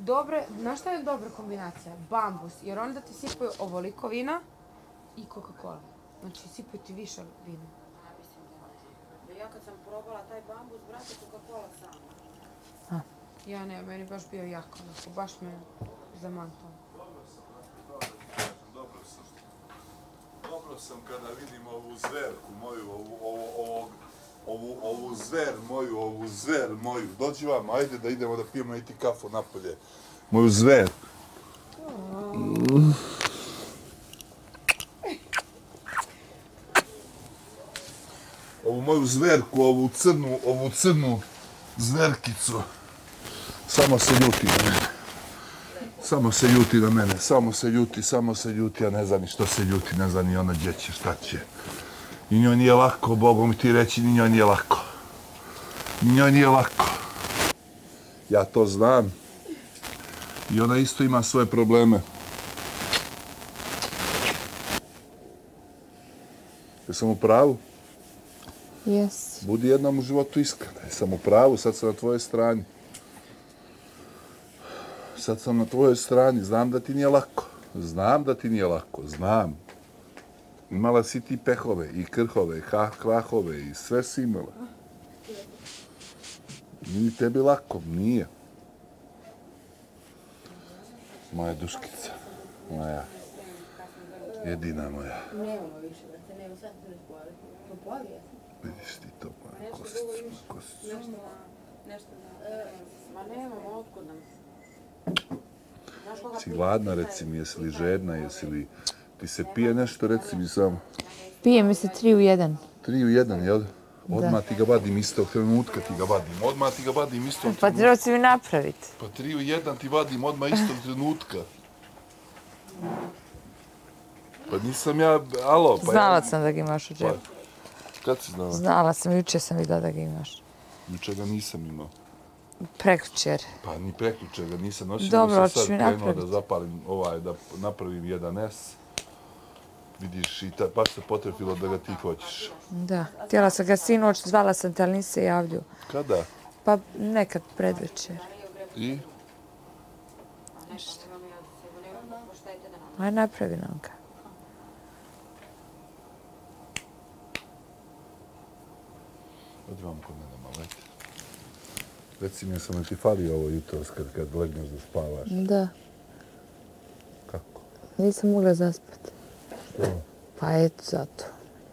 Dobre, znaš šta je dobra kombinacija? Bambus, jer onda ti sipaju ovoliko vina i Coca-Cola. Znači, sipaju ti više vina. Ja kad sam probala taj bambus, brate, Coca-Cola sama. Ja ne, meni baš bio jako, baš me zamantalo. Dobro sam kada vidim ovu zverku moju, ovu zver moju. Dođi vam, ajde da idemo da pijemo i ti kafu napolje. Moju zver. Ovu moju zverku, ovu crnu zverkicu. Samo se ljuti na mene. Samo se ljuti, a ne zna ni što se ljuti, ne zna ni ona gdje će, šta će. Ni njoj nije lako, Bogom mi ti reći, ni njoj nije lako. Ja to znam. I ona isto ima svoje probleme. Jesam u pravu? Jesi. Budi jednom u životu iskren. Jesam u pravu, sad sam na tvojoj strani. Znam da ti nije lako. Znam. Imala si ti pehove i krhove, krahove i sve si imala. Nije tebi lako, nije. Moja duškica, moja, jedina moja. Nemamo više, brate, nema, sad se ne spojali. To poli je. Vidiš ti to, moja kosicu. Nešto da... Ma nemamo, otkud nam. Si gladna, reci mi, jesi li žedna, jesi li... Ti se pije nešto, reci mi samo. Pije mi se 3 u 1. 3 u 1, jel? Odmah ti ga vadim istog trenutka, Pa treba si mi napraviti. Pa 3 u 1 ti vadim odmah istog trenutka. Pa nisam ja, alo. Znala sam da ga imaš u džepu. Kad si znala? Znala sam, jučer sam vidjela da ga imaš. Jučer ga nisam imao. Prekjučer. Pa ni prekjučer ga nisam nosio. Dobro, sam hoćeš sad mi krenuo napraviti? da zapalim da napravim jedan S. Vidiš, i baš se potrefilo da ga ti hoćeš. Da, htjela sam ga sinoć, zvala sam te, ali nisi se javljao. Kada? Pa nekad predvečer. I? Aj, napravi nam ga. Odi vam kod mene malo, ajde. Reci mi, sam li ti falio ovo jutros kad legneš da spavaš? Da, Kako? nisam mogla zaspati. Što? Pa eto, zato.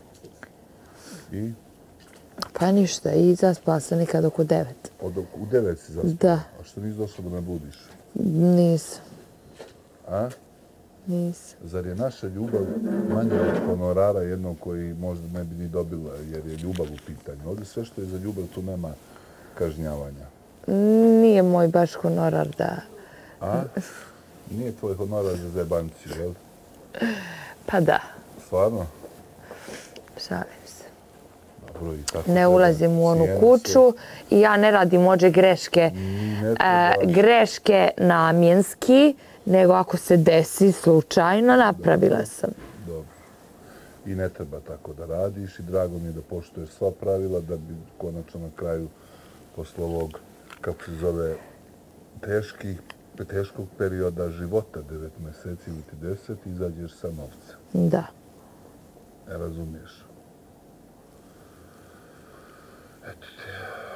I? Pa ništa, i zaspala sam nekad oko 9. U 9 si zaspala? Da. A što nisi došla da me budiš? Nisam. A? Nisam. Zar je naša ljubav manja od honorara jednog koji možda ne bi ni dobila, jer je ljubav u pitanju? Ovdje sve što je za ljubav, tu nema kažnjavanja. Nije moj baš honorar da... A? Nije tvoj honorar za zebanciju, jel? Pa da, Stvarno? šalim se. Dobro, i tako Ne treba. ulazim u onu Cijeni kuću i ja ne radim ođe greške. Ne trebaš. Greške namjenski, nego ako se desi slučajno, napravila sam. Dobro. I ne treba tako da radiš i drago mi je da poštuješ sva pravila da bi konačno na kraju posle ovog, kako se zove, teškog perioda života, 9 meseci ili ti 10, izađeš sa novcem. Da. Ne razumiješ? Eto ti.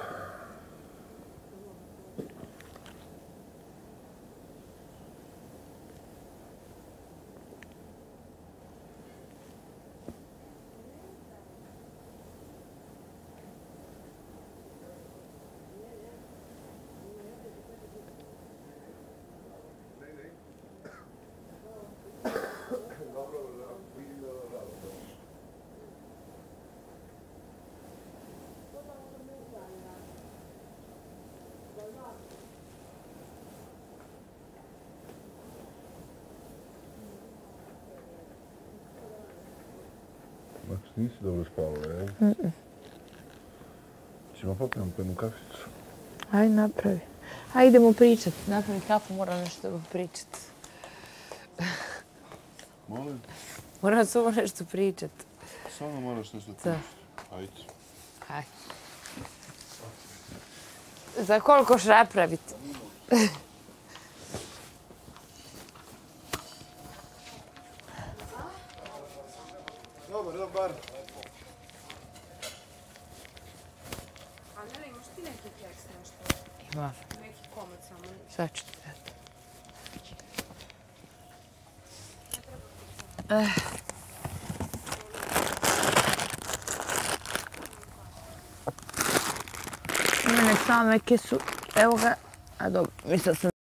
Znači, nisi dobro spavala, jel? Ćemo popijemo jednu kaficu. Aj, napravi. Aj, idemo pričat. Napravi kafu, moram nešto pričat. Molim? Moram samo nešto pričat. Samo moraš nešto pričati. Ajde. Aj. Za koliko ćeš napraviti? Dobar, dobar. A Nela, imaš ti neki keks nešto? Ima. Neki komad samo. Sad ću ti dati. Mene same kesu, evo ga, a dobro, mislila sam